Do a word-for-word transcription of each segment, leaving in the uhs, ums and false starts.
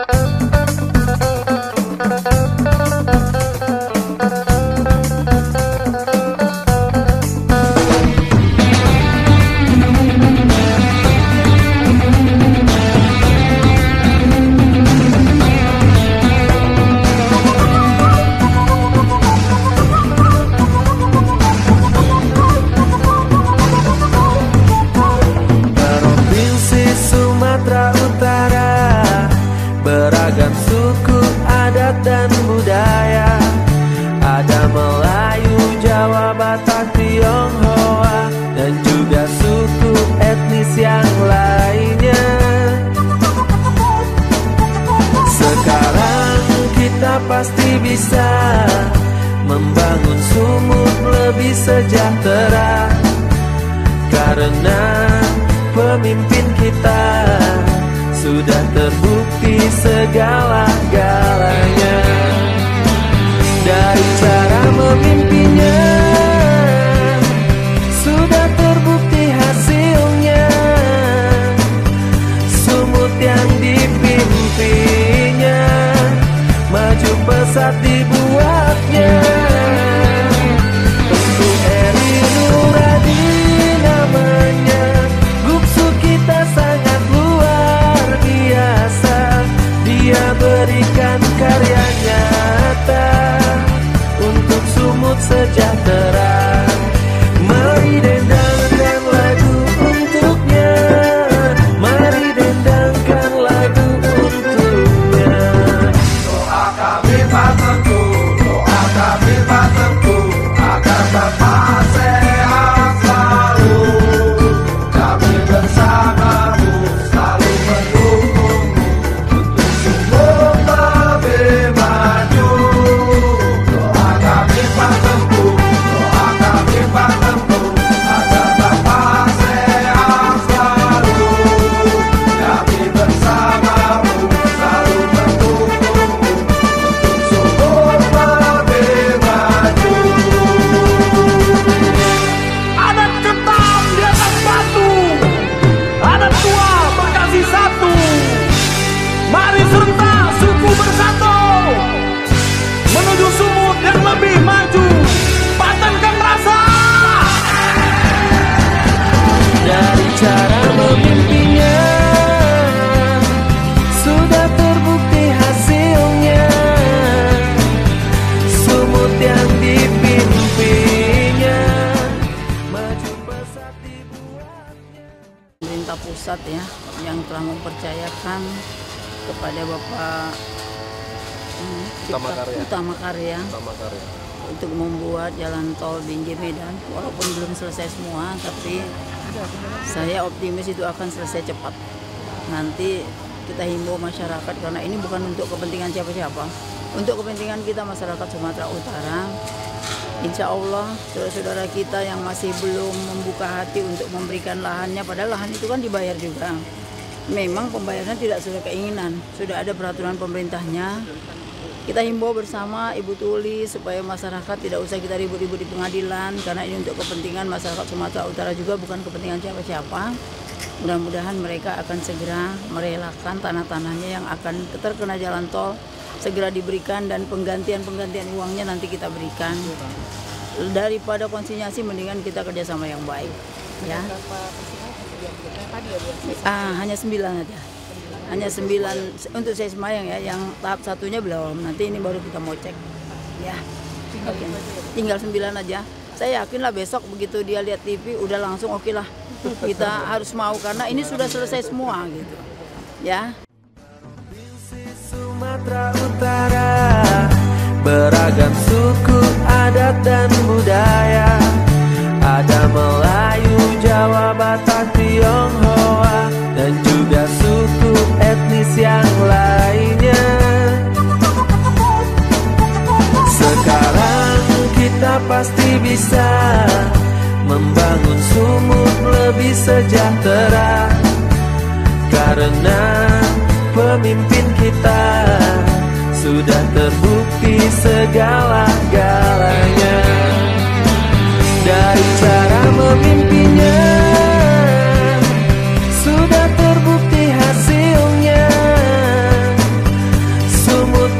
Beragam suku, adat dan budaya. Ada Melayu, Jawa, Batak, Tionghoa, dan juga suku etnis yang lainnya. Sekarang kita pasti bisa membangun Sumut lebih sejahtera, karena pemimpin kita sudah terbukti segala-galanya. Dari cara memimpinnya sudah terbukti hasilnya. Sumut yang dipimpinnya maju pesat dibuatnya. Untuk Eri Nuradi namanya, Gupsu kita sangat luar biasa. Dia berikan karya nyata untuk Sumut sejahtera. Mari dendangkan lagu untuknya, mari dendangkan lagu untuknya. Doa kami Pak Tengku, doa kami Pak Tengku, agar Bapak sehat selalu. Kami bersamamu, selalu mendukungmu untuk Sumut lebih maju. Doa kami Pak Tengku, doa kami Pak Tengku, agar Bapak sehat selalu. Kami bersamamu, selalu mendukungmu untuk Sumut lebih maju. Adat ketam di atas batu, adat tua berkasih satu. Mari serta suku bersatu menuju Sumut yang lebih maju. Patenkan rasa. Dari cara memimpinnya sudah terbukti hasilnya. Sumut yang dipimpinnya maju pesat dibuatnya. Pemerintah pusat ya yang telah mempercayakan kepada Bapak hmm, Utama Cipta- Karya. Utama Karya Sama karya. untuk membuat jalan tol Binjai Medan. Walaupun belum selesai semua, tapi saya optimis itu akan selesai cepat. Nanti kita himbau masyarakat, karena ini bukan untuk kepentingan siapa-siapa, untuk kepentingan kita masyarakat Sumatera Utara. Insya Allah saudara-saudara kita yang masih belum membuka hati untuk memberikan lahannya, padahal lahan itu kan dibayar juga. Memang pembayaran tidak sesuai keinginan, sudah ada peraturan pemerintahnya. Kita himbau bersama Ibu Tuli supaya masyarakat tidak usah kita ribut-ribut di pengadilan, karena ini untuk kepentingan masyarakat Sumatera Utara juga, bukan kepentingan siapa-siapa. Mudah-mudahan mereka akan segera merelakan tanah-tanahnya yang akan terkena jalan tol, segera diberikan, dan penggantian-penggantian uangnya nanti kita berikan. Daripada konsinyasi, mendingan kita kerjasama yang baik. Ya. Ah, hanya sembilan aja. Hanya sembilan untuk saya Semayang ya, yang tahap satunya belum. Nanti ini baru kita mau cek. Ya. Oke. Tinggal sembilan aja. Saya yakin lah besok begitu dia lihat T V udah langsung oke lah. Kita harus mau, karena ini sudah selesai semua gitu. Ya. Sumatera Utara, beragam suku, adat dan budaya. Ada Melayu, Jawa, Batak, Tionghoa, dan juga suku etnis yang lainnya. Sekarang kita pasti bisa membangun Sumut lebih sejahtera, karena pemimpin kita sudah terbukti segala-galanya. Dari cara memimpinnya sudah terbukti hasilnya.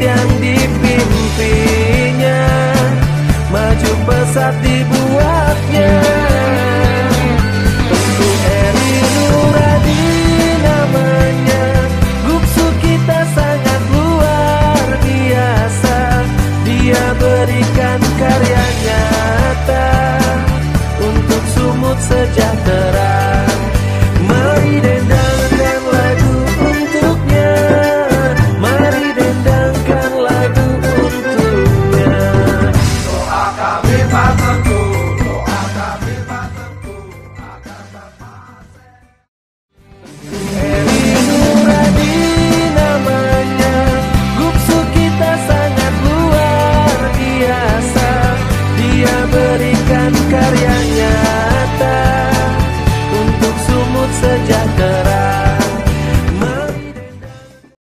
yang dipimpinya, maju pesat di bumi.